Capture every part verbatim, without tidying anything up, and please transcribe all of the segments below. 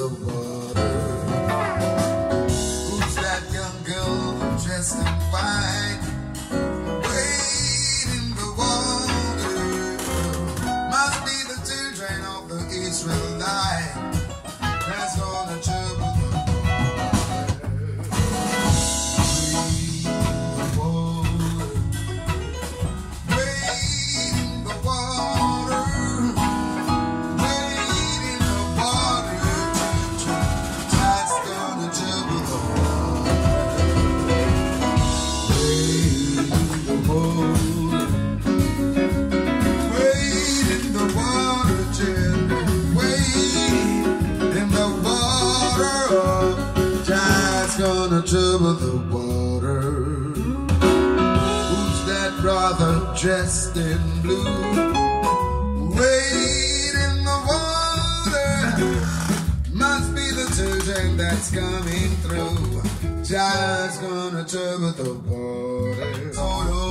the water. Who's that young girl dressed in white, wade in the water? Must be the children of the Israelite that's gonna trouble the gonna trouble the water. Who's that brother dressed in blue? Wade in the water. Must be the children that's coming through. Just gonna trouble the water. Oh, no.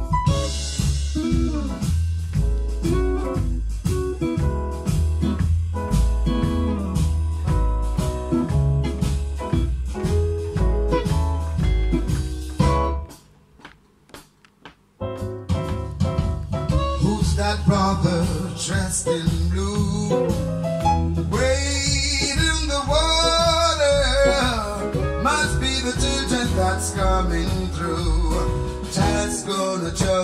That brother dressed in blue, wade in the water. Must be the children that's coming through. Just gonna judge